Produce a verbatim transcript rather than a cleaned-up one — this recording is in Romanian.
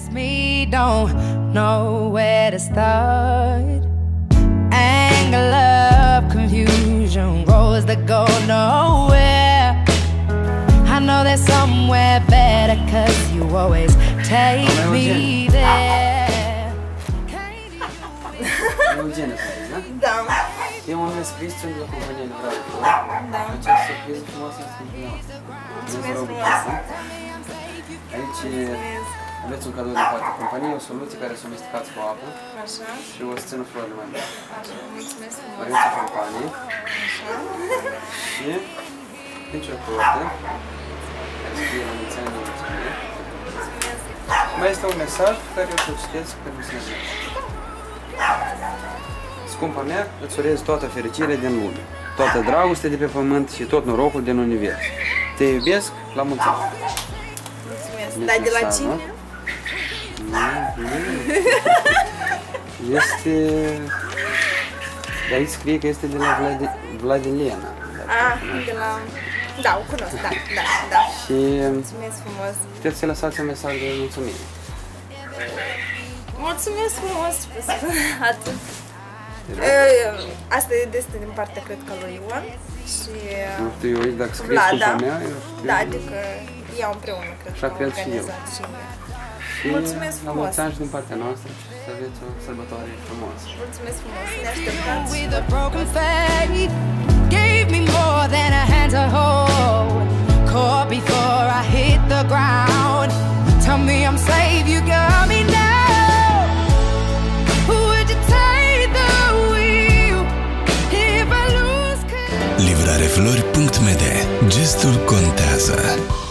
miss me, don't know where to start. Anger, love, confusion, roads that go nowhere. I know there's somewhere better, cause you always take me there. Eugenă, da? Da. Eu m-am înscris sunt la companie Livrare Flori. Da. Această surpriză frumoasă este pentru mine. Mulțumesc frumos. Aici aveți un cadou din partea companiei, o soluție care să o mestecați cu apă. Așa. Și o să țină florile mai mult. Așa, mulțumesc frumos. Varianța companie. Așa. Și aici o toată, care scrie la mulți ani de mulțumire. Mai este un mesaj pe care eu să-l citesc pe mulțumire. Scumpa mea, îți urez toată fericirea din lume, toată dragostea de pe pământ și tot norocul din univers. Te iubesc, la mulți ani. Mulțumesc. Dar de la cine? Este... Aici scrie că este de la Vladilena. Ah, de la... Da, o cunosc, da, da, da. Și... Mulțumesc frumos. Puteți să lăsați un mesaj de mulțumire. Mulțumesc frumos. Atât. Asta e destul din partea, cred că, lui Ioan. Și... Nu știu eu aici, dacă scrie Vlada. scumpa mea, eu știu. Da, adică iau împreună, cred că, Așa cred și eu. Și mulțumesc la frumos. mulți ani și din partea noastră și să aveți o sărbătoare frumoasă. Mulțumesc frumos. Ne așteptați. With a broken faith, gave me more than a hand to hold. Caught before I hit the ground. Tell me I'm safe, you got me now. Would you take the wheel if I lose? livrare flori punct m d. Gestul contează.